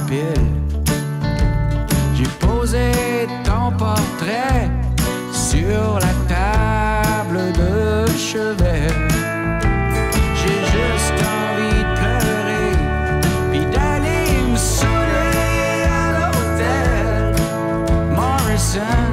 pile. J'ai posé ton portrait sur la table de chevet. J'ai juste envie de pleurer puis d'aller me saouler à l'hôtel Morrison.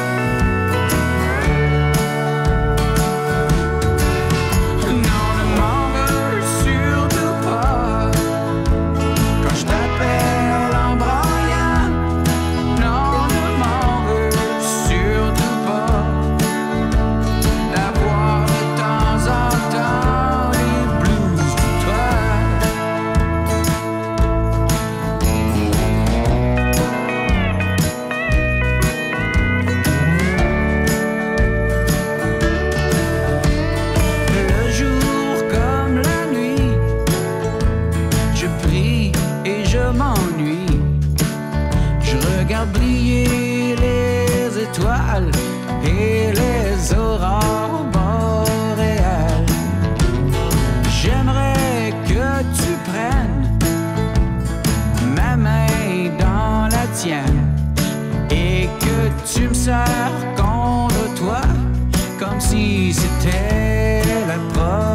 Briller les étoiles et les aurores boréales. J'aimerais que tu prennes ma main dans la tienne et que tu me serres contre toi comme si c'était la première.